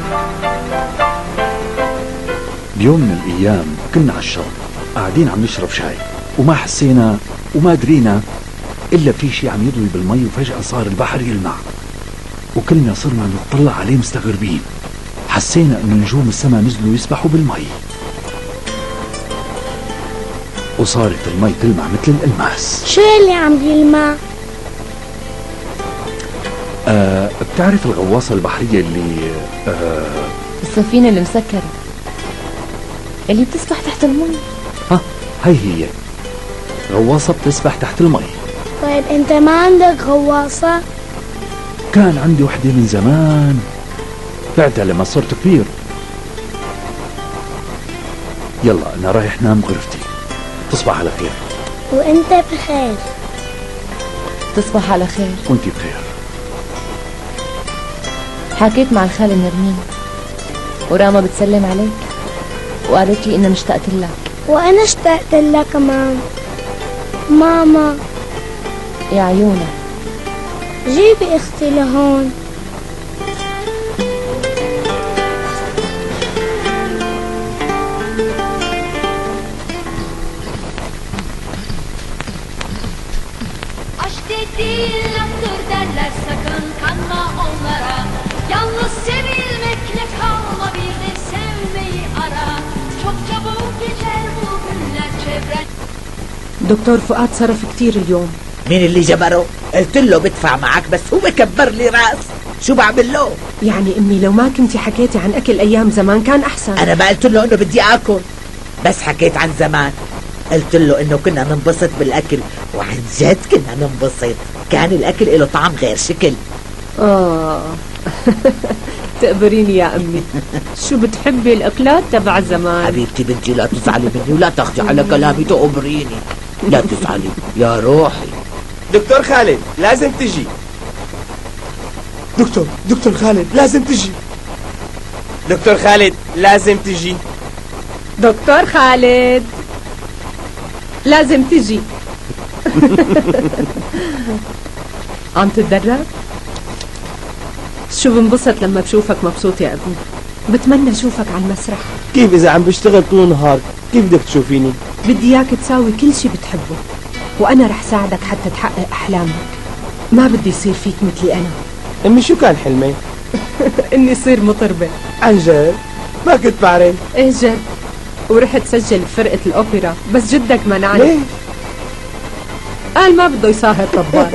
بيوم من الأيام كنا على الشاطئ قاعدين عم نشرب شاي، وما حسينا وما درينا إلا في شي عم يضوي بالمي، وفجأة صار البحر يلمع، وكلنا صرنا نطلع عليه مستغربين. حسينا إنه نجوم السما نزلوا يسبحوا بالمي، وصارت المي تلمع مثل الألماس. شو اللي عم يلمع؟ بتعرف الغواصة البحرية اللي السفينة المسكرة اللي بتسبح تحت المي. ها، هي غواصة بتسبح تحت المي. طيب انت ما عندك غواصة؟ كان عندي وحدة من زمان، بعتها لما صرت كبير. يلا أنا رايح نام غرفتي، تصبح على خير. وانت بخير. تصبح على خير. وانتي بخير. حكيت مع الخالة نرمين، وراما بتسلم عليك وقالت لي إنها مشتقت لك. وأنا اشتقت لك كمان ماما. يا عيونك، جيبي اختي لهون. Aşk dediğin laftır derler, sakın kanma onlara. Yalnız sevilmekle kalma, bir de sevmeyi ara. Çok çabuk geçer bu günler çevren. دكتور فؤاد صرف كتير اليوم. مين اللي جبره؟ قلت له بدفع معك بس هو كبر لي راس. شو بعمل له؟ يعني امي لو ما كنتي حكيتي عن اكل ايام زمان كان احسن. انا ما قلت له انه بدي اكل، بس حكيت عن زمان. قلت له انه كنا ننبسط بالاكل، وعن جد كنا ننبسط. كان الاكل له طعم غير شكل. تقبريني يا امي. شو بتحبي الاكلات تبع زمان. حبيبتي بنتي لا تزعلي مني ولا تاخذي على كلامي، تقبريني. لا تزعلي يا روحي. دكتور خالد لازم تجي. دكتور خالد لازم تجي. دكتور خالد لازم تجي. دكتور خالد لازم تجي. عم تتدرب؟ شو بنبسط لما بشوفك مبسوط يا ابني. بتمنى اشوفك على المسرح. كيف اذا عم بشتغل طول النهار؟ كيف بدك تشوفيني؟ بدي اياك تساوي كل شي بتحبه، وانا رح ساعدك حتى تحقق احلامك. ما بدي يصير فيك مثلي انا. امي شو كان حلمي؟ اني صير مطربة. عن جد؟ ما كنت بعرف. ايه جد، ورحت سجل بفرقة الأوبرا، بس جدك منعني. ليه؟ قال ما بده يساهر طبال.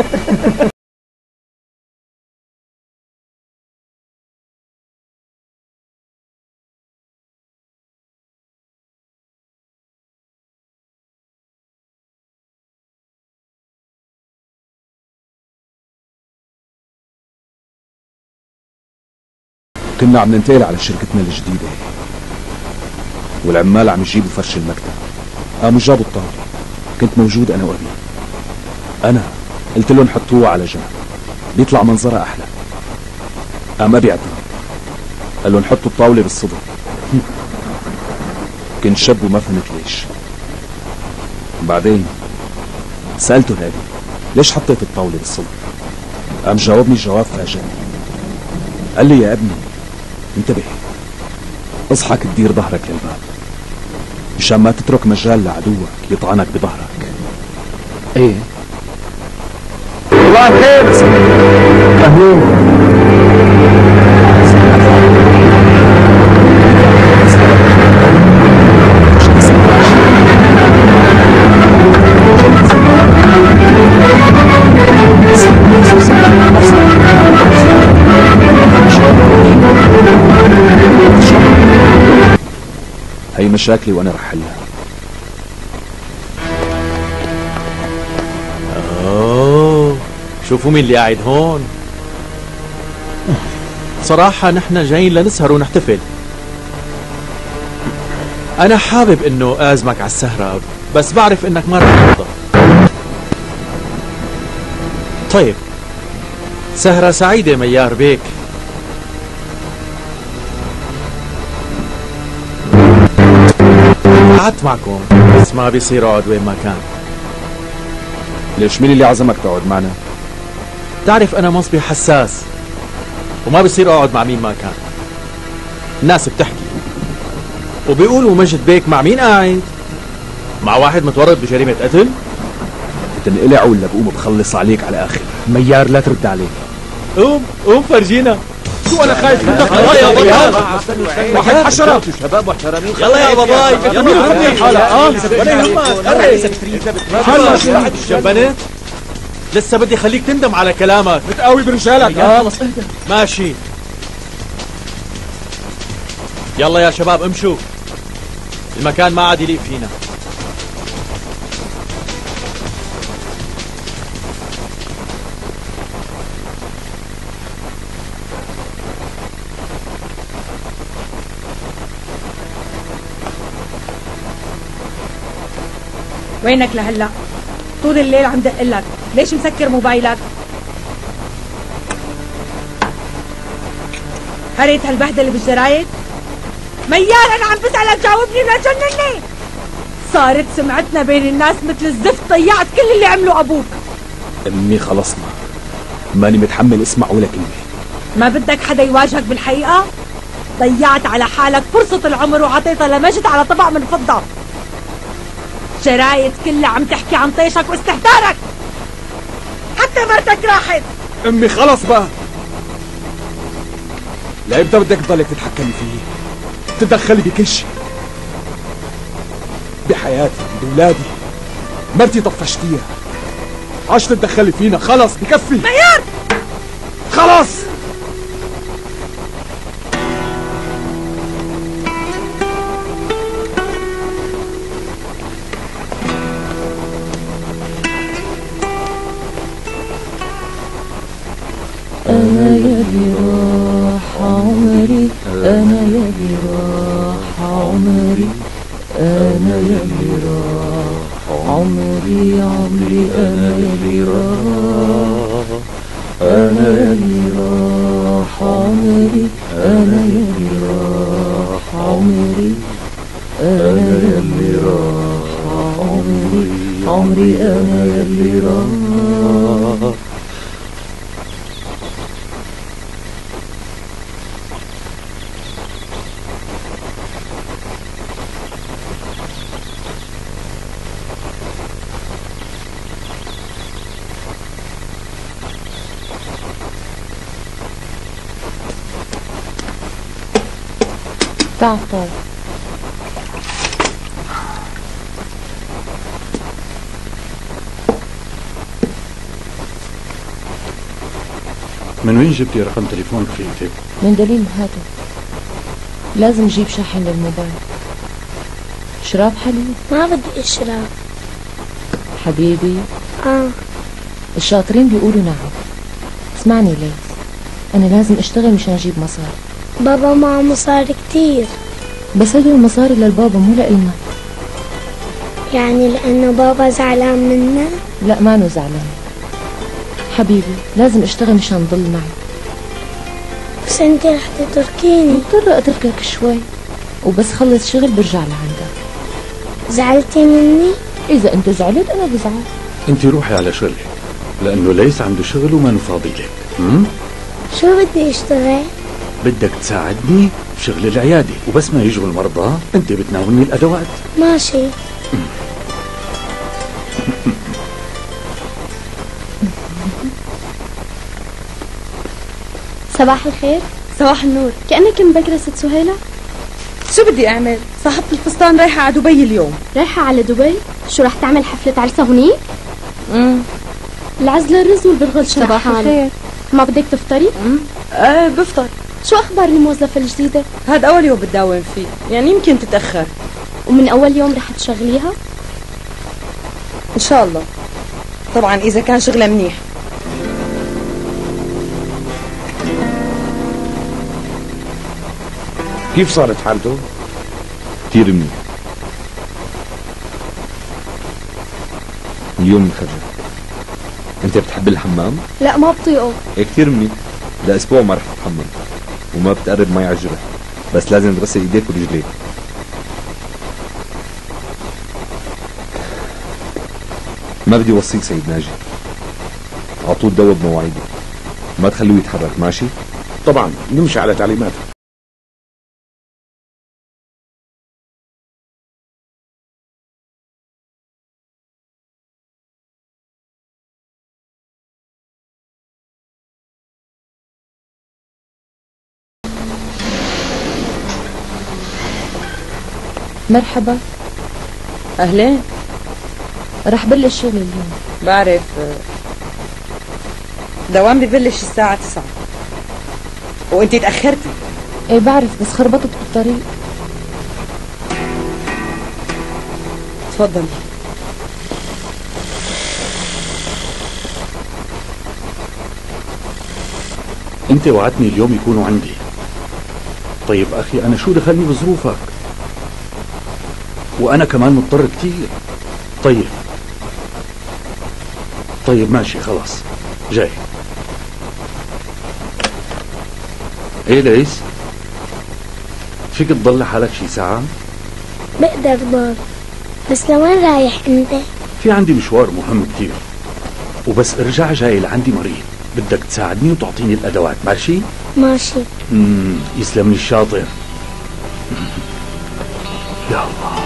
كنا عم ننتقل على شركتنا الجديدة، والعمال عم يجيبوا فرش المكتب. قاموا جابوا الطاولة، كنت موجود أنا وأبي. أنا قلت لهم حطوها على جنب بيطلع منظرها أحلى. قام أبي اعترض، قال لهم حطوا الطاولة بالصدر. كنت شاب وما فهمت ليش. بعدين سألته لأبي ليش حطيت الطاولة بالصدر. قام جاوبني جواب فاجئني، قال لي يا ابني انتبه، اصحك تدير ظهرك للباب مشان ما تترك مجال لعدوك يطعنك بظهرك. ايه الله خير. اهلين. هي مشاكلي وانا رح حلها. شوفوا مين اللي قاعد هون. صراحة نحن جايين لنسهر ونحتفل. أنا حابب إنه أعزمك على السهرة، بس بعرف إنك ما رح تقدر. طيب، سهرة سعيدة ميار بيك. قعدت معكم بس ما بيصير اقعد وين ما كان. ليش مين اللي عزمك تقعد معنا؟ تعرف انا مصبي حساس وما بيصير اقعد مع مين ما كان. الناس بتحكي وبيقولوا مجد بيك مع مين قاعد؟ مع واحد متورط بجريمة قتل؟ بتنقلع ولا بقوم بخلص عليك على الاخر؟ ميار لا ترد علي. قوم فرجينا. شو انا خايف منك؟ يلا يا باباي. واحد حشرة شباب محترمين. يلا يا باباي. يلا خذني الحالة. ولا يهمك. شبنت؟ لسه بدي خليك تندم على كلامك. بتقاوي برجالك. خلص اهدى. ماشي. يلا يا شباب امشوا. المكان ما عاد يليق فينا. وينك لهلا؟ طول الليل عم دقلك، ليش مسكر موبايلك؟ قريت هالبهدله بالجرايد؟ ميار انا عم بسألك جاوبني لا تجنني. صارت سمعتنا بين الناس مثل الزفت، ضيعت كل اللي عمله ابوك. امي خلصنا، ماني متحمل اسمع ولا كلمة. ما بدك حدا يواجهك بالحقيقة؟ ضيعت على حالك فرصة العمر وعطيتها لمجد على طبق من فضة. جرايد كلها عم تحكي عن طيشك واستهتارك، حتى مرتك راحت. امي خلص بقى، لامتى بدك تضلك تتحكمي فيه؟ تتدخلي بكل شيء بحياتي بولادي. مرتي طفشتيها، عاش تتدخلي فينا. خلص بكفي. ميار خلص. أنا يلي راح عمري، أنا يلي راح عمري، أنا يلي راح عمري، عمري أنا يلي راح، أنا يلي راح عمري، أنا يلي راح عمري، أنا يلي راح عمري، عمري أنا يلي راح. تعال من وين جبتي رقم تليفون رفيقتك؟ من دليل الهاتف. لازم اجيب شاحن للموبايل. شراب حليب؟ ما بدي اشرب حبيبي. الشاطرين بيقولوا نعم. اسمعني ليس، انا لازم اشتغل مشان اجيب مصاري. بابا معه مصاري كتير. بس هدول المصاري للبابا مو لإلنا. يعني لأنه بابا زعلان منا؟ لا مانو زعلان حبيبي، لازم اشتغل مشان ضل معي. بس انت رح تتركيني. مضطرة اتركك شوي، وبس خلص شغل برجع لعندك. زعلتي مني؟ اذا انت زعلت انا بزعل. انت روحي على شغلك، لانه ليس عنده شغل وما نفاضي لك. شو بدي اشتغل؟ بدك تساعدني بشغل العيادة، وبس ما يجوا المرضى انت بتناولني الادوات. ماشي. صباح الخير. صباح النور. كأنك مبكرة ست سهيلة. شو بدي اعمل؟ صاحبة الفستان رايحة على دبي اليوم. رايحة على دبي؟ شو رح تعمل حفلة عرسة هونيك؟ العزلة الرز والبرغل شرح صباح الخير. ما بدك تفطري؟ بفطر. شو أخبار الموظفة الجديدة؟ هذا أول يوم بتداوم فيه، يعني يمكن تتأخر. ومن أول يوم رح تشغليها؟ إن شاء الله، طبعا إذا كان شغلها منيح. كيف صارت حالته؟ كتير منيح. اليوم مخرج. انت بتحب الحمام؟ لا ما بطيقه. كتير منيح. لأسبوع ما رح تتحمم وما بتقرب مي على الجرح، بس لازم تغسل ايديك ورجليك. ما بدي وصيك سيد ناجي، عطوه الدواء بمواعيده، ما تخلوه يتحرك. ماشي؟ طبعا نمشي على تعليماتك. مرحبا. أهلين. رح بلش الشغل اليوم. بعرف دوام ببلش الساعة 9 وانتي تأخرتي. ايه بعرف، بس خربطت بالطريق. تفضلي. انت وعدتني اليوم يكونوا عندي. طيب اخي انا شو دخلني بظروفك؟ وانا كمان مضطر كتير. طيب ماشي خلاص جاي. ايه ليس فيك تضل حالك شي ساعة؟ بقدر ضل، بس لوين رايح انت؟ في عندي مشوار مهم كتير، وبس ارجع جاي لعندي مريض، بدك تساعدني وتعطيني الادوات. ماشي؟ ماشي. يسلم لي الشاطر. يا الله،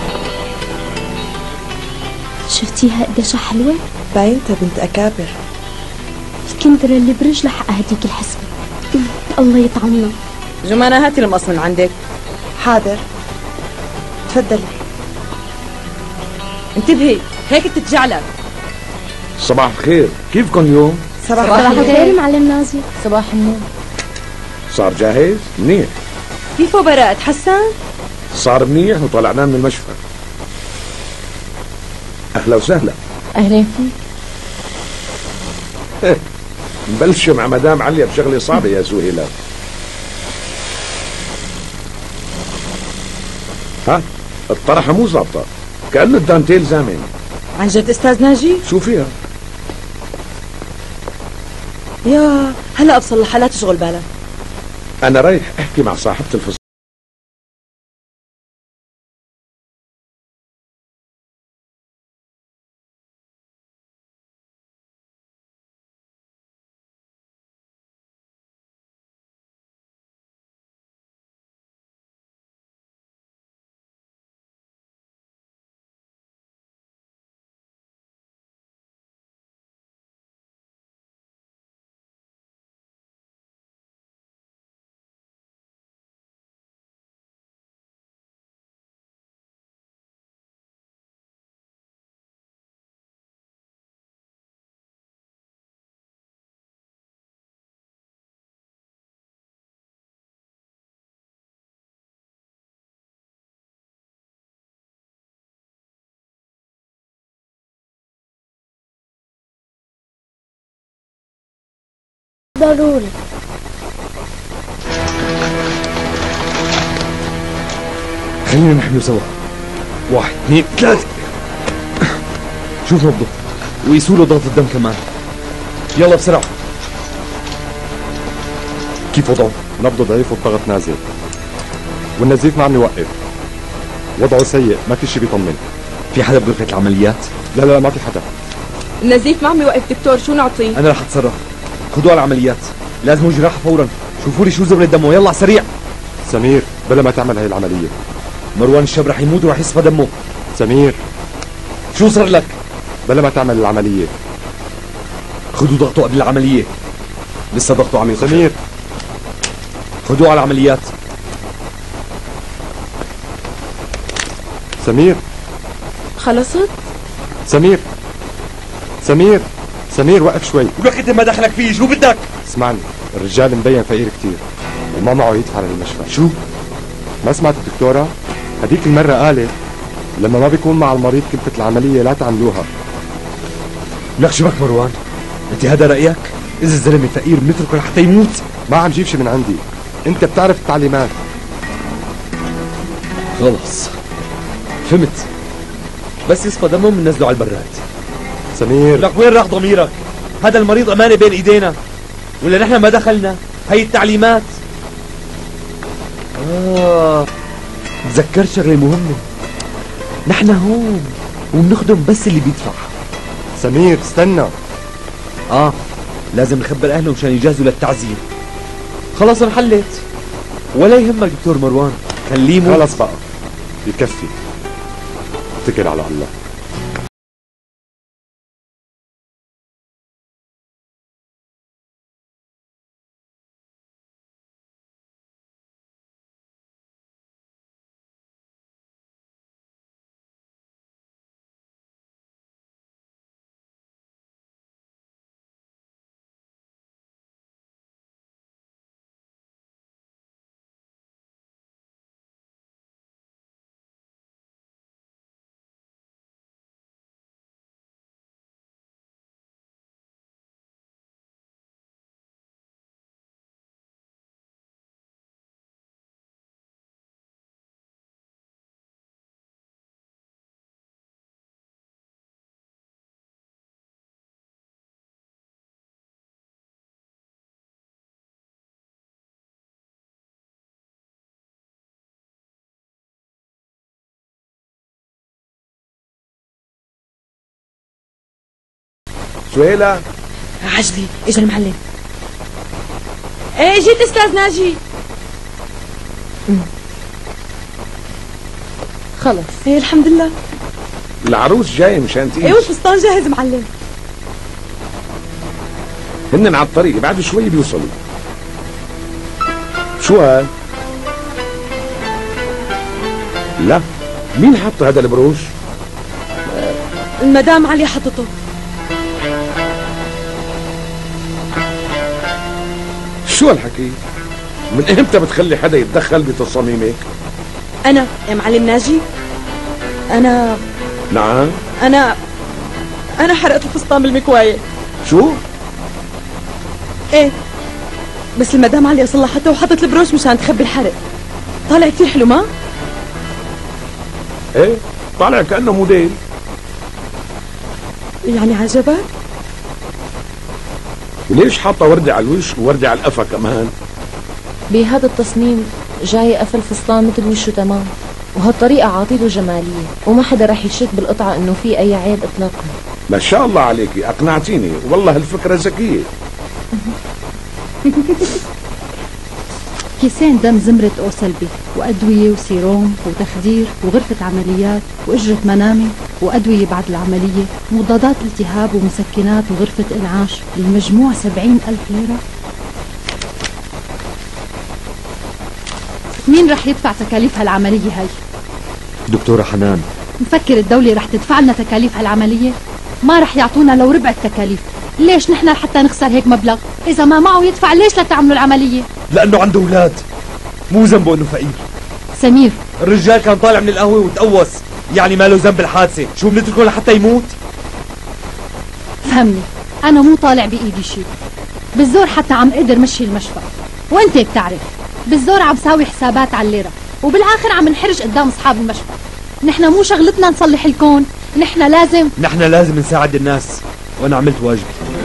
شفتيها قديش حلوة؟ باينتها بنت أكابر. الكندرة اللي برجلها حق هديك الحسبة. الله يطعمنا. جمانة هاتي المقص من عندك. حاضر. تفضلي. انتبهي هيك بتتجعلك. صباح الخير، كيفكم اليوم؟ صباح الخير معلم نازي. صباح النور. صار جاهز؟ منيح. كيفه براء تحسن؟ صار منيح وطلعناه من المشفى. أهلا وسهلا. أهلين فيك. نبلش مع مدام عليا بشغلة صعبة يا سهيلة. ها؟ الطرحة مو ظابطة، كأنه الدانتيل زامن. عن جد أستاذ ناجي؟ شو فيها؟ يا هلا بصلحها لا تشغل بالك. أنا رايح أحكي مع صاحبة الفصل. ضروري. خلينا نحمله سوا. 1 2 3. شوف نبضه وقيسوا له ضغط الدم كمان. يلا بسرعة. كيف وضعه؟ نبضه ضعيف والضغط نازل، والنزيف ما عم يوقف. وضعه سيء، ما في شيء بيطمن. في حدا بغرفة العمليات؟ لا ما في حدا. النزيف ما عم يوقف دكتور، شو نعطيه؟ أنا رح أتصرف. خذوه على العمليات، لازم جراحة فورا. شوفوا لي شو زبرة دمه، يلا سريع. سمير بلا ما تعمل هاي العملية. مروان الشاب رح يموت ورح يصفى دمه. سمير شو صار لك؟ بلا ما تعمل العملية. خذوا ضغطه قبل العملية، لسه ضغطه عم ينخفض. سمير خذوه على العمليات. سمير خلصت؟ سمير وقف شوي. ولك انت ما دخلك فيه، شو بدك؟ اسمعني، الرجال مبين فقير كتير وما معه يدفع للمشفى. شو؟ ما سمعت الدكتورة؟ هديك المرة قالت لما ما بيكون مع المريض كلفة العملية لا تعملوها. لك شو بك مروان؟ انت هذا رأيك؟ إذا الزلمة فقير بنتركه لحتى يموت؟ ما عم جيب شي من عندي، انت بتعرف التعليمات. خلص فهمت، بس يصفى دمه بننزله على البراد. سمير لك وين راح ضميرك؟ هذا المريض أمانة بين إيدينا، ولا نحن ما دخلنا؟ هي التعليمات. تذكرت شغلة مهمة، نحن هون وبنخدم بس اللي بيدفع. سمير استنى. لازم نخبر أهله مشان يجهزوا للتعزية. خلص انحلت، ولا يهمك دكتور مروان، خليه يموت. خلص بقى يكفي، اتكل على الله. سهيلة عجلي اجا المعلم. ايه جيت استاذ ناجي. خلص. ايه الحمد لله. العروس جاي مشان تيجي. ايه والفستان جاهز معلم. هن على الطريق بعد شوي بيوصلوا. شو هاد؟ لا مين حط هذا البروش؟ المدام علي حطته. شو هالحكي؟ من امتى بتخلي حدا يتدخل بتصاميمك؟ انا يا معلم ناجي انا نعم انا حرقت الفستان بالمكواية. شو؟ ايه بس المدام علي صلحته وحطت البروش مشان تخبي الحرق. طالع كثير حلو ما؟ ايه طالع كأنه موديل. يعني عجبك؟ وليش حاطه وردة على الوش ووردة على القفا كمان؟ بهذا التصميم جاي قفل فستان مثل وشه تمام، وهالطريقة عاطيته جمالية وما حدا رح يشك بالقطعة انه في اي عيب اطلاقا. ما شاء الله عليكي اقنعتيني والله هالفكرة ذكية. كيسين دم زمرة أو سلبي وأدوية وسيروم وتخدير وغرفة عمليات وأجرة منامة وأدوية بعد العملية مضادات التهاب ومسكنات وغرفة إنعاش المجموع 70,000 ليرة. مين رح يدفع تكاليف هالعملية هاي؟ دكتورة حنان. مفكر الدولة رح تدفع لنا تكاليف هالعملية؟ ما رح يعطونا لو ربع التكاليف. ليش نحن حتى نخسر هيك مبلغ؟ إذا ما معه يدفع ليش لا تعملوا العملية؟ لأنه عنده أولاد، مو ذنبه إنه فقير. سمير الرجال كان طالع من القهوة وتقوس، يعني ما له ذنب بالحادثة، شو بنتركه لحتى يموت؟ فهمني، أنا مو طالع بإيدي شيء، بالزور حتى عم قدر مشي المشفى، وأنت بتعرف بالزور عم ساوي حسابات على الليرة، وبالآخر عم نحرج قدام أصحاب المشفى. نحن مو شغلتنا نصلح الكون، نحن لازم نساعد الناس، وأنا عملت واجبي.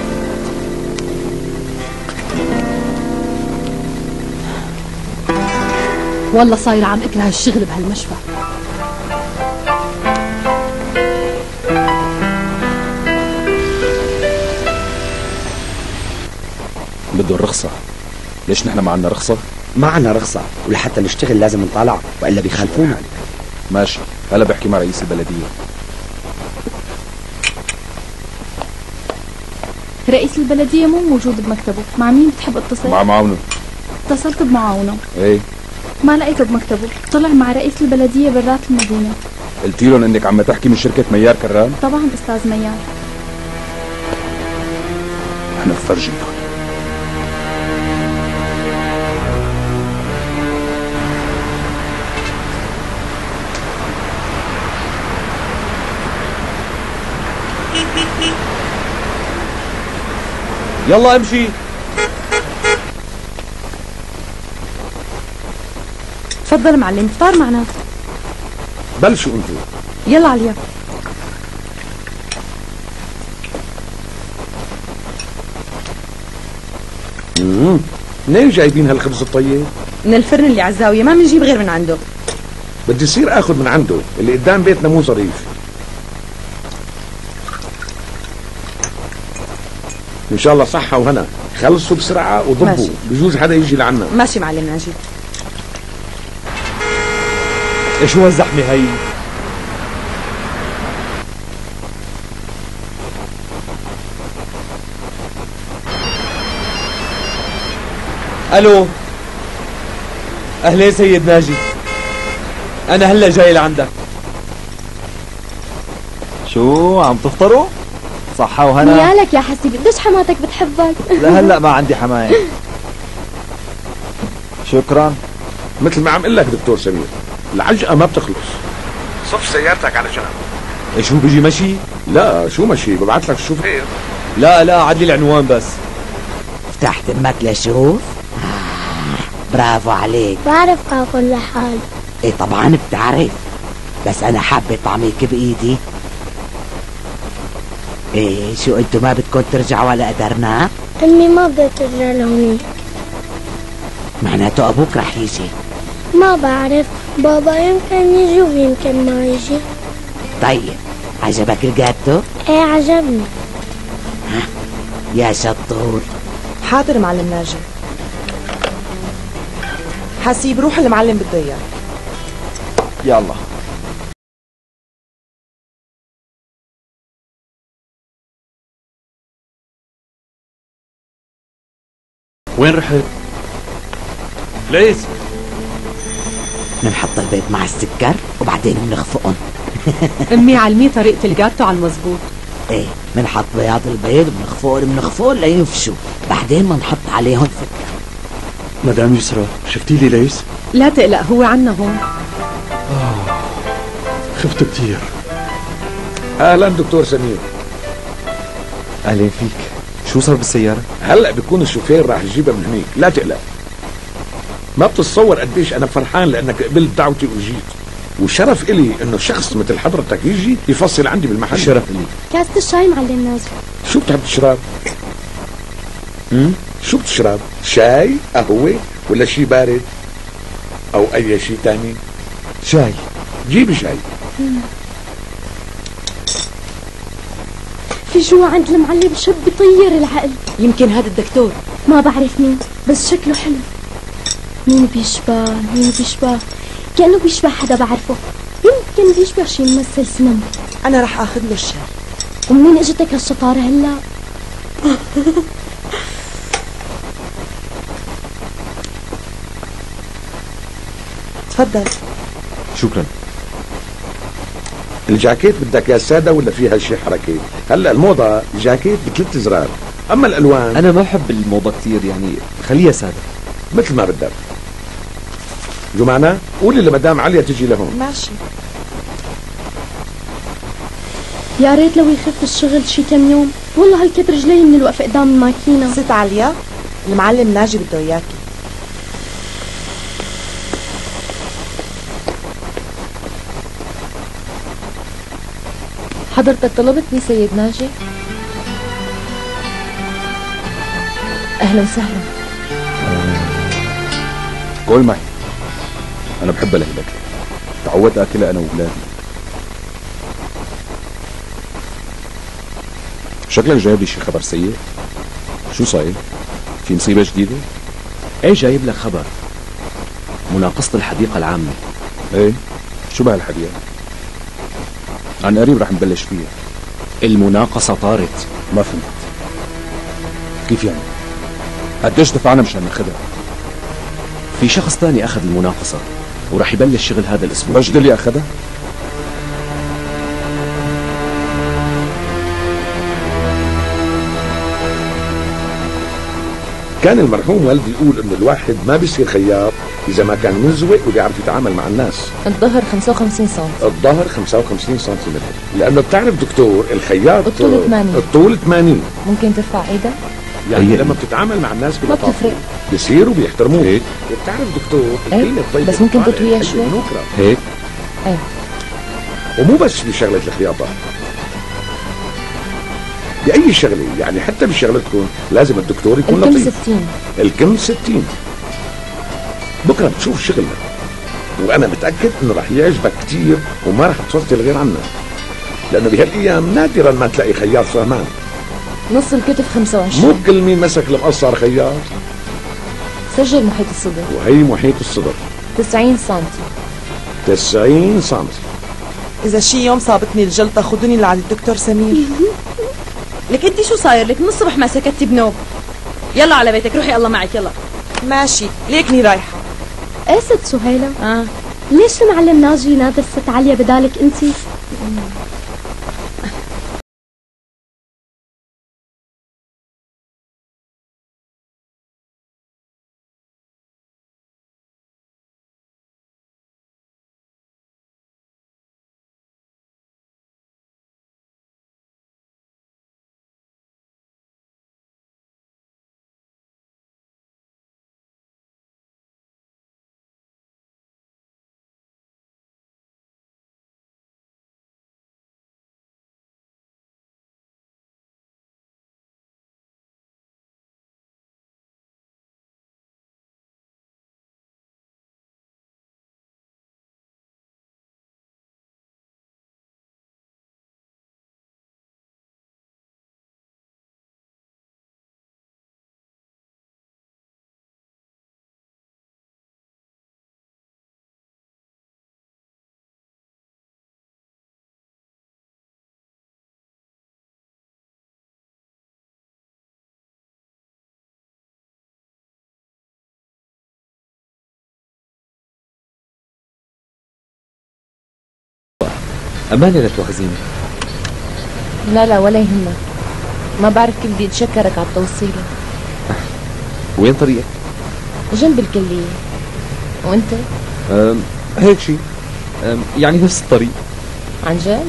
والله صاير عم اكره الشغل بهالمشفى. بده الرخصة. ليش نحن ما عنا رخصة؟ ما عنا رخصة، ولحتى نشتغل لازم نطلع وإلا بيخالفونا. ماشي، هلا بحكي مع رئيس البلدية. رئيس البلدية مو موجود بمكتبه. مع مين بتحب اتصل؟ مع معاونه. اتصلت بمعاونه. ايه ما لقيته بمكتبه، طلع مع رئيس البلدية برات المدينة. قلتي لهم انك عم تحكي من شركة ميار كران؟ طبعا استاذ ميار. احنا بفرجيكم. يلا امشي. تفضل معلم، فطار معنا. بلشوا انتوا. يلا عليا. منين جايبين هالخبز الطيب؟ من الفرن اللي على الزاوية، ما بنجيب غير من عنده. بدي يصير اخذ من عنده، اللي قدام بيتنا مو ظريف. ان شاء الله صحة وهنا، خلصوا بسرعة وضبوا، بجوز حدا يجي لعنا. ماشي معلم ناجي. ايش هو الزحمة هي؟ الو، اهلين سيد ناجي، انا هلا جاي لعندك. شو عم تفطروا؟ صحة وهنا؟ نيالك يا حسي، قديش حماتك بتحبك. لهلا ما عندي حماية. شكرا. مثل ما عم قل لك دكتور سمير، العجقة ما بتخلص. صف سيارتك على جنب. ايش هو بيجي مشي؟ لا شو مشي، ببعث لك الشوفير. لا عدلي العنوان بس. فتحت امك لشوف؟ برافو عليك. بعرف اكل لحالي. ايه طبعا بتعرف، بس انا حابة طعميك بايدي. ايه شو انتو ما بدكم ترجعوا على قدرنا؟ امي ما بدها ترجع لهونيك. معناته ابوك رح يجي. ما بعرف، بابا يمكن يجي ويمكن ما يجي. طيب عجبك الجاتو؟ ايه عجبني. يا شطور. حاضر معلم ناجي. حسيب روح المعلم بده اياه. يلا. وين رحت؟ ليس بنحط البيض مع السكر وبعدين بنخفقهم. امي علمي طريقة الجاتو على المزبوط. ايه، بنحط بياض البيض بنخفقهم لينفشوا، بعدين بنحط عليهم سكر. مدام يسرى، شفتي لي ليس؟ لا تقلق، هو عنا هون. خفت كتير. اهلا دكتور سمير. اهلين فيك. شو صار بالسيارة؟ هلا بيكون الشوفير راح يجيبها من هنيك، لا تقلق. ما بتتصور قديش انا فرحان لانك قبلت دعوتي وجيت، وشرف إلي انه شخص مثل حضرتك يجي يفصل عندي بالمحل. شرف إلي. كاسة الشاي معلم ناجي. شو بتحب تشرب؟ شو بتشرب؟ شاي؟ قهوة؟ ولا شي بارد؟ او اي شي تاني؟ شاي. جيبي شاي. في جوا عند المعلم شاب بيطير العقل. يمكن هذا الدكتور. ما بعرف مين، بس شكله حلو. مين بيشبه كأنه بيشبه حدا بعرفه. يمكن بيشبه شي ممثل سينما. انا رح اخذ له الشاي. ومنين اجتك هالشطارة هلا؟ تفضل. شكرا. الجاكيت بدك يا سادة ولا فيها شي حركة؟ هلا الموضة جاكيت ب3 زرار، اما الالوان انا ما بحب الموضة كتير، يعني خليها سادة مثل ما بدك. جمانة قولي لمدام عليا تجي لهون. ماشي. يا ريت لو يخف الشغل شي كم يوم، والله هالكت رجلي من الوقف قدام الماكينة. ست عليا، المعلم ناجي بده اياكي. حضرتك طلبتني سيد ناجي؟ أهلا وسهلا. قول معي. أنا بحب الأكلة، تعودت أكلها أنا وأولادي. شكلك جايب لي شي خبر سيء. شو صاير؟ في مصيبة جديدة؟ ايه، جايب لك خبر. مناقصة الحديقة العامة. ايه، شو بهالحديقة؟ عن قريب رح نبلش فيها. المناقصة طارت. ما فهمت. كيف يعني؟ قديش دفعنا مشان ناخدها؟ في شخص تاني أخذ المناقصة ورح يبلش شغل هذا الأسبوع. مجد اللي أخذها؟ كان المرحوم والدي يقول انه الواحد ما بيصير خياط اذا ما كان مزوق وبيعرف يتعامل مع الناس. الظهر 55 سم. الظهر 55 سنتيمتر، لانه بتعرف دكتور الخياط الطول 80. الطول 80. ممكن ترفع ايدك؟ يعني لما بتتعامل مع الناس ما بتفرق، بيصيروا بيحترموك. هيك وبتعرف دكتور الدين الطيب، بس ممكن تطويها شوي. هيك. ايه. ومو بس بشغلة الخياطة، بأي شغلة، يعني حتى بشغلتكم لازم الدكتور يكون لطيف. الكم 60. الكم 60. بكرة بتشوف شغلنا، وأنا متأكد إنه رح يعجبك كتير وما رح تفضل غير عنا، لأنه بهالأيام نادرا ما تلاقي خياط فهمان. نص الكتف 25. مو كل مين مسك المقصر خياط. سجل محيط الصدر. وهي محيط الصدر 90 سنتي. 90 سنتي. اذا شي يوم صابتني الجلطة خدوني لعند الدكتور سمير. لك انت شو صاير لك؟ من الصبح ما سكتي بنوب. يلا على بيتك، روحي الله معك. يلا ماشي، ليكني رايحة. ايه ست سهيلة؟ ليش المعلم ناجي نادى الست عليا بدالك انتي؟ أمانة لا تواخذيني. لا ولا يهمك، ما بعرف كيف بدي اتشكرك على التوصيلة. وين طريقك؟ جنب الكلية. وانت؟ هيك شيء، يعني نفس الطريق. عن جد؟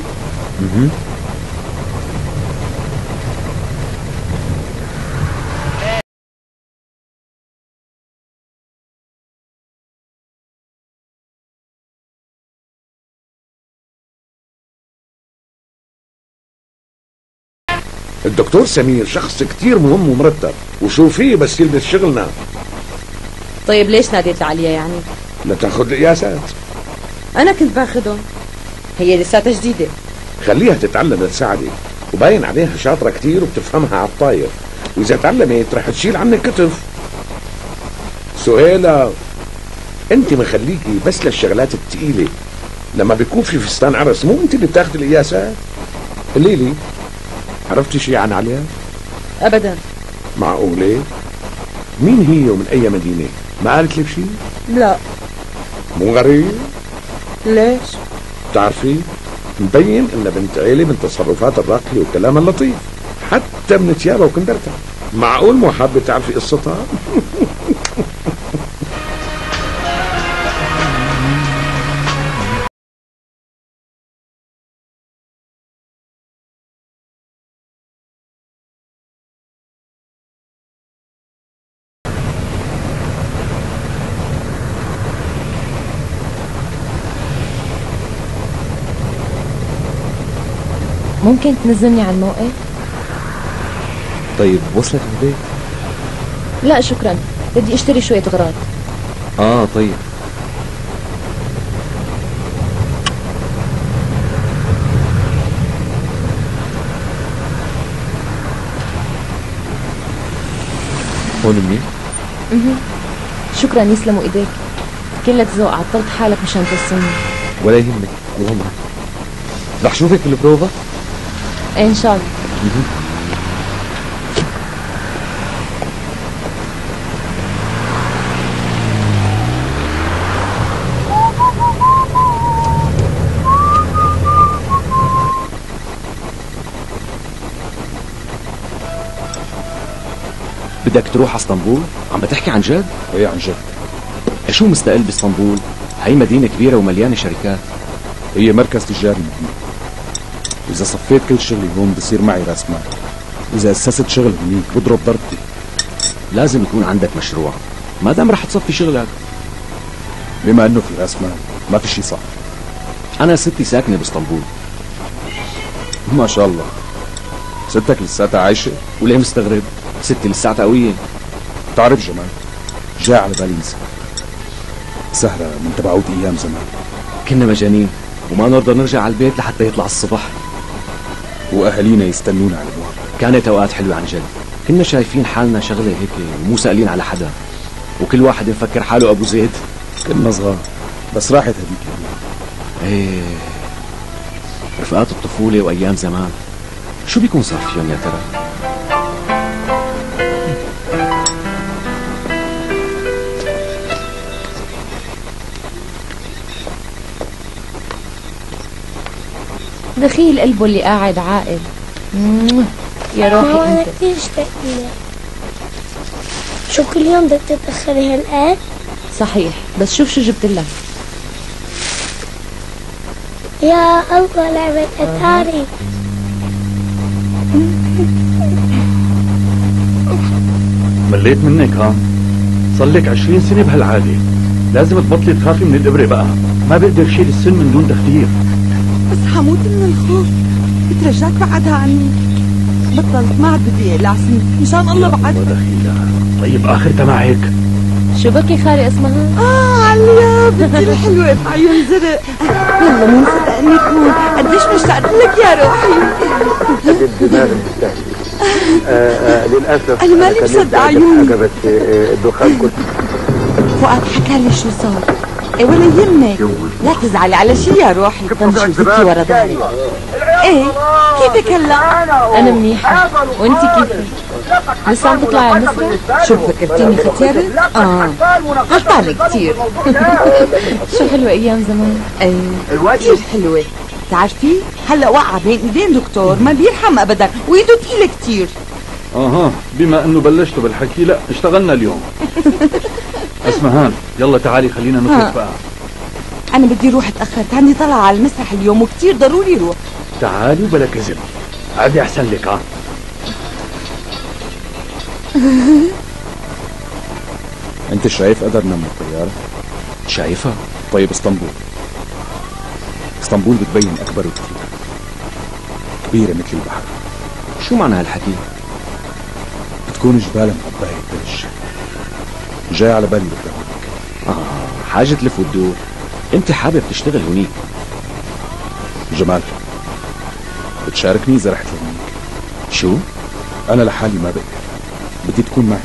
الدكتور سمير شخص كتير مهم ومرتب، وشو فيه بس يلبس شغلنا. طيب ليش ناديت عليا يعني؟ لتاخذ القياسات. أنا كنت باخدهم، هي لساتها جديدة. خليها تتعلم تساعدك، وباين عليها شاطرة كتير وبتفهمها على الطاير، وإذا تعلمت رح تشيل عنك كتف. سهيلة، أنت مخليكي بس للشغلات الثقيلة. لما بيكون في فستان عرس مو أنت اللي بتاخذ القياسات؟ قولي لي، عرفتي شيء عن عليا؟ أبدا. معقولة؟ مين هي ومن أي مدينة؟ ما قالت لك شيء؟ لا. مو غريب؟ ليش؟ بتعرفي مبين إنها بنت عيلة من تصرفات الراقية وكلامها اللطيف، حتى من ثيابها وكندرتها. معقول مو حابة تعرفي قصتها؟ ممكن تنزلني على الموقف؟ طيب وصلت البيت؟ لا شكرا، بدي اشتري شوية اغراض. طيب. هون منيح؟ شكرا، يسلموا ايديك. كلك ذوق، عطلت حالك مشان توصلني. ولا يهمك، اللهم رح شوفك بالبروفا؟ ايه ان شاء الله. بدك تروح على اسطنبول؟ عم بتحكي عن جد؟ ايه عن جد. شو مستقل باسطنبول؟ هي مدينة كبيرة ومليانة شركات. هي مركز تجاري مهم، وإذا صفيت كل شغلي هون بصير معي راس مال، وإذا أسست شغل هنيك بضرب ضربتي. لازم يكون عندك مشروع، ما دام رح تصفي شغلك. بما إنه في راس مال ما في شيء صعب. أنا ستي ساكنة باسطنبول. ما شاء الله. ستك لساتها عايشة؟ وليه مستغرب؟ ستي لساتها قوية. بتعرف جمال، جاي على بالي نسهر سهرة من تبعوت أيام زمان. كنا مجانين وما نرضى نرجع على البيت لحتى يطلع الصبح، وأهالينا يستنونا على البواب. كانت أوقات حلوة عن جد. كنا شايفين حالنا شغلة هيك ومو سائلين على حدا، وكل واحد يفكر حاله أبو زيد. كنا صغار بس راحت هذيك الأيام. ايه، رفقات الطفولة وأيام زمان شو بيكون صار فيهم يا ترى؟ دخيل قلبه اللي قاعد عاقل. يا روحي انت. كثير اشتقت. شو كل يوم بدك تتأخري هالقد؟ صحيح، بس شوف شو جبت لك. يا الله، لعبة اتاري. مليت منك ها؟ صار لك 20 سنة بهالعادة، لازم تبطلي تخافي من الإبرة بقى. ما بقدر شيل السن من دون تخدير. بس حموت من الخوف، بترجاك بعدها عني. بطلت، ما عاد بدي اقلع سني، مشان الله بعد. دخيلة. طيب آخرتها معك. شو بكي خالي اسمها؟ عليا بنتي الحلوة بعيون زرق. يلا مو مصدقني كون قديش مشتاقت لك يا روحي. للأسف أنا مالي مصدقة عيوني. بس الدخان كنت. فؤاد حكى لي شو صار. ايه ولا يهمك، لا تزعلي على شي يا روحي. تمشي وزكي ورا ظهري. ايه كيفك هلا؟ انا منيحة، وانتي كيفك؟ لسه عم تطلعي على المسرح؟ شو فكرتيني ختيارة؟ غلطانة كتير. شو حلوة ايام زمان. ايه كتير حلوة. بتعرفي هلا وقع بين ايدين دكتور ما بيرحم ابدا وايده ثقيله كتير. اها بما انه بلشتوا بالحكي لا اشتغلنا اليوم. اسمهان يلا تعالي خلينا نخرج بقى. انا بدي اروح، تاخرت، عندي طلعه على المسرح اليوم وكتير ضروري اروح. تعالي وبلا كذب، عادي احسن لك. انت شايف قدرنا من الطيارة؟ شايفها؟ طيب اسطنبول بتبين اكبر بكثير، كبيرة مثل البحر. شو معنى هالحكي؟ بتكون جبال مقباية ثلج. جاي على بالي بدي هونيك. حاجة تلف وتدور. انت حابب تشتغل هونيك؟ جمال بتشاركني اذا رحت لهونيك؟ شو؟ انا لحالي ما بقدر، بدي تكون معي.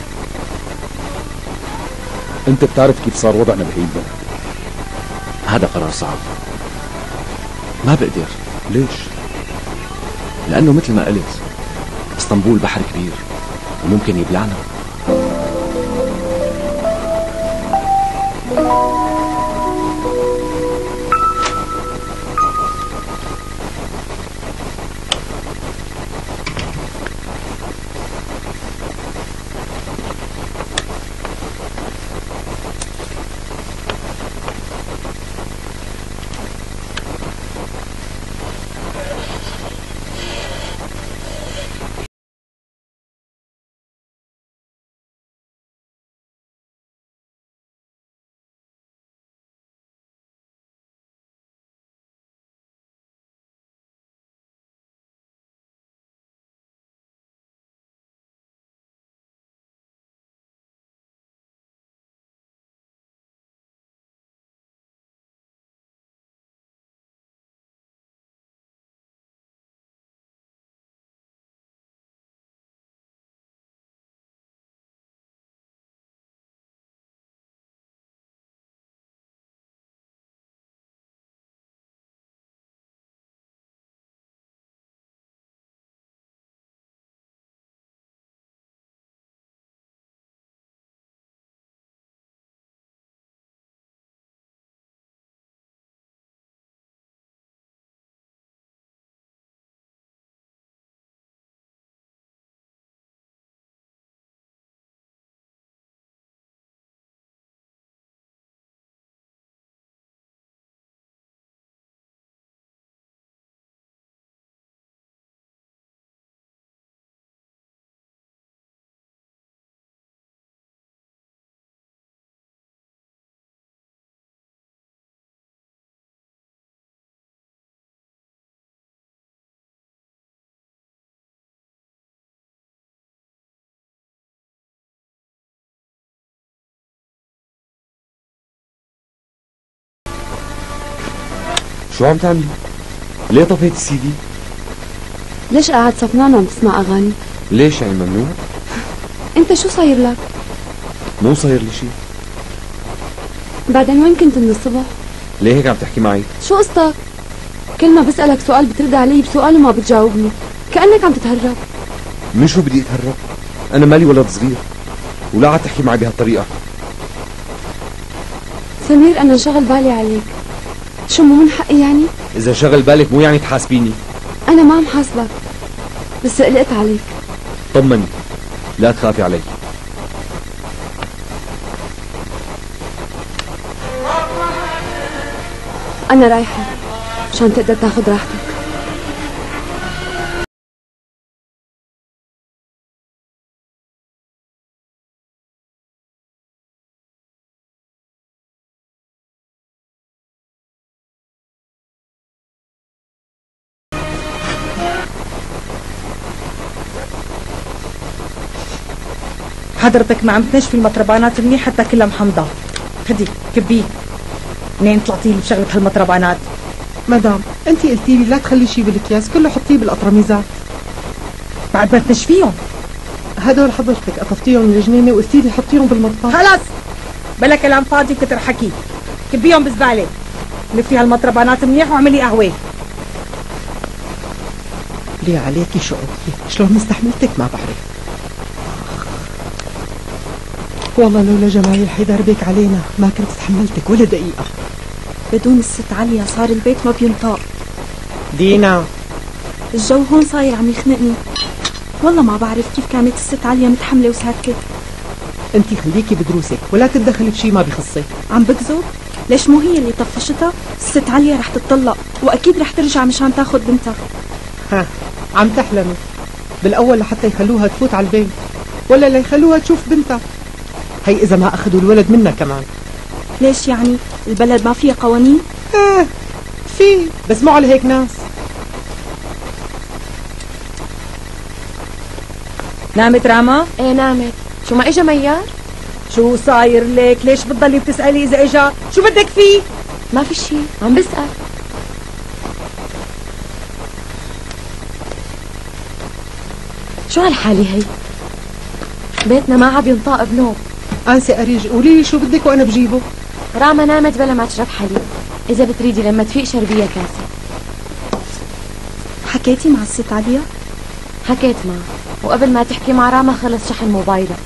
انت بتعرف كيف صار وضعنا بهي البلد. هذا قرار صعب، ما بقدر. ليش؟ لانه مثل ما قلت اسطنبول بحر كبير وممكن يبلعنا. شو عم تعملي؟ ليه طفيت السي دي؟ ليش قاعد صفنان عم تسمع اغاني؟ ليش يعني ممنوع؟ انت شو صاير لك؟ مو صاير لي شيء. بعدين وين كنت من الصبح؟ ليه هيك عم تحكي معي؟ شو قصتك؟ كل ما بسألك سؤال بترد علي بسؤال وما بتجاوبني، كأنك عم تتهرب. من شو بدي اتهرب؟ انا مالي ولد صغير، ولا عاد تحكي معي بهالطريقة. سمير انا انشغل بالي عليك. شو مو من حقي يعني؟ اذا شغل بالك مو يعني تحاسبيني. انا ما عم حاسبك، بس قلقت عليك. طمني، لا تخافي علي. انا رايحة عشان تقدر تاخد راحتك. حضرتك ما عم تنشفي المطربانات منيح حتى كلها محمضة. خدي كبيه. منين طلعتي لي بشغلة هالمطربانات؟ مدام انت قلتي لي لا تخلي شيء بالاكياس، كله حطيه بالاطرميزات. بعد ما تنشفيهم هدول حضرتك قطفتيهم من الجنينه وقلتي لي حطيهم بالمطبخ. خلص بلا كلام فاضي وكتر حكي. كبيهم بزباله. لفي هالمطربانات منيح واعملي قهوه. ليه عليكي شو قلتي؟ شلون مستحملتك ما بعرف. والله لولا جمايل حيدر بيك علينا ما كنت تحملتك ولا دقيقة. بدون الست عليا صار البيت ما بينطاق. دينا، الجو هون صاير عم يخنقني. والله ما بعرف كيف كانت الست عليا متحملة وساكت. انت خليكي بدروسك ولا تتدخلي بشي ما بخصك. عم بكذب؟ ليش مو هي اللي طفشتها؟ الست عليا رح تتطلق واكيد رح ترجع مشان تاخد بنتها. ها، عم تحلمي. بالاول لحتى يخلوها تفوت على البيت ولا ليخلوها تشوف بنتها. هي اذا ما اخذوا الولد منها كمان. ليش يعني؟ البلد ما فيها قوانين؟ في، بس مو على هيك ناس. نامت راما؟ ايه نامت. شو ما اجا ميار؟ شو صاير لك؟ ليش بتضلي بتسألي إذا إجا؟ شو بدك فيه؟ ما في شي، عم بسأل. شو هالحالة هي؟ بيتنا ما عم ينطق بنوم. أنسة أريج، قولي لي شو بدك وأنا بجيبه. راما نامت بلا ما تشرب حليب. إذا بتريدي لما تفيق شربيها كاسة. حكيتي مع الست عليا؟ حكيت معها، وقبل ما تحكي مع راما خلص شحن موبايلها.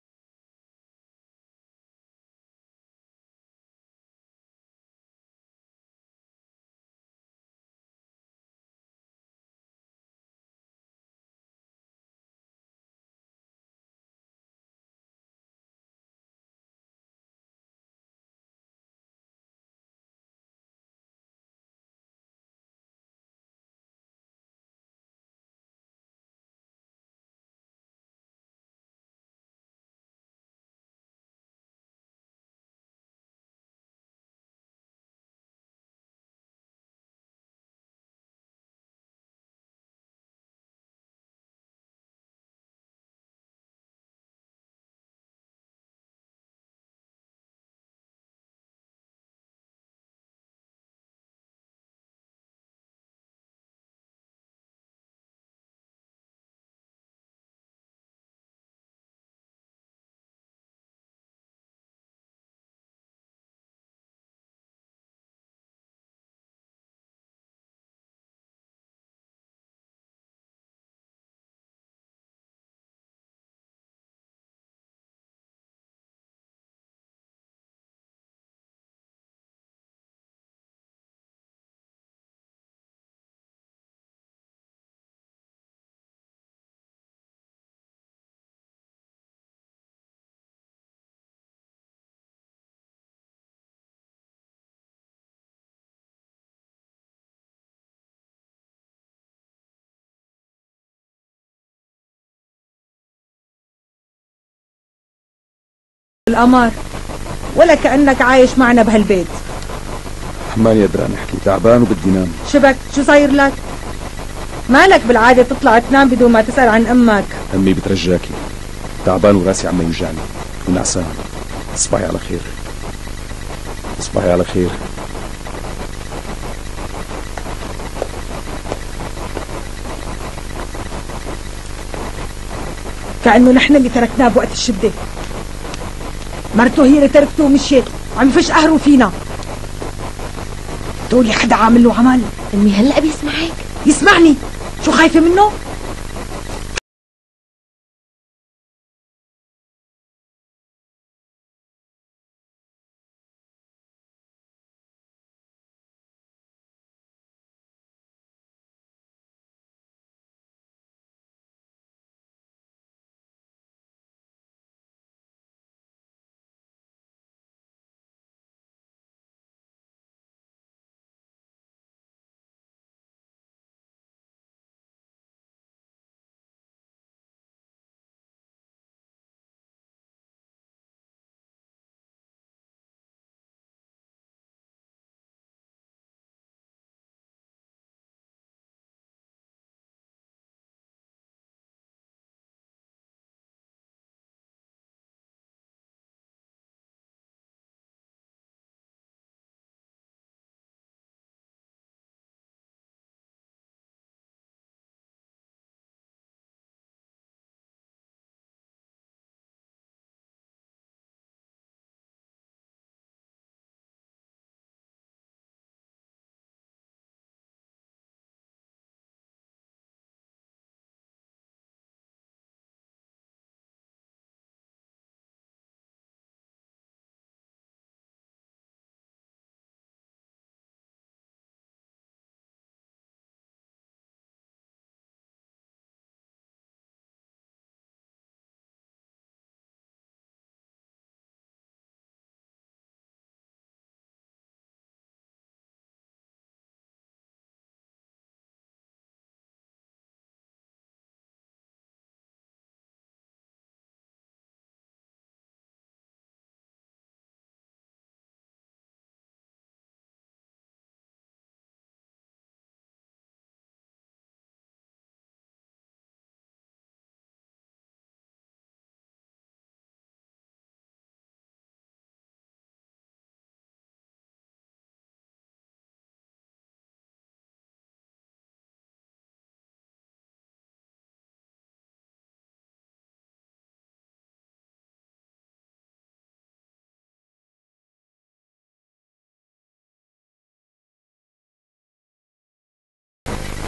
القمر، ولا كأنك عايش معنا بهالبيت. ماني قادر احكي، تعبان وبدي نام. شبك شو صاير لك؟ مالك بالعادة تطلع تنام بدون ما تسأل عن أمك؟ امي بترجاكي، تعبان وراسي عم يوجعني ونعسان. تصبحي على خير. تصبحي على خير. كأنه نحن اللي تركناه بوقت الشدة. مرته هي اللي تركته ومشيت، عم يفش قهره فينا. تقولي حدا عامل له عمل. امي هلا بيسمعك. يسمعني، شو خايفة منه؟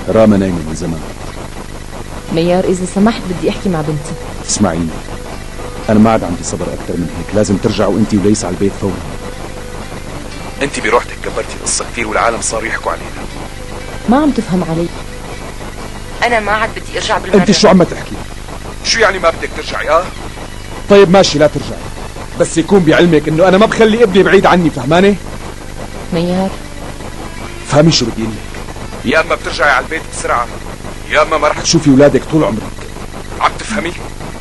راما نايمة من زمان. ميار إذا سمحت بدي أحكي مع بنتي. اسمعيني، أنا ما عاد عندي صبر أكثر من هيك، لازم ترجعوا أنت وليس على البيت فورا. أنت بروحتك كبرتي القصة كثير والعالم صاروا يحكوا علينا. ما عم تفهم علي. أنا ما عاد بدي أرجع بالمرة. أنت شو عم تحكي؟ شو يعني ما بدك ترجعي؟ طيب ماشي لا ترجعي، بس يكون بعلمك إنه أنا ما بخلي ابني بعيد عني، فهماني؟ ميار فهمي شو بدي لك، يا اما بترجعي على البيت بسرعه يا اما ما رح تشوفي اولادك طول عمرك. عم تفهمي؟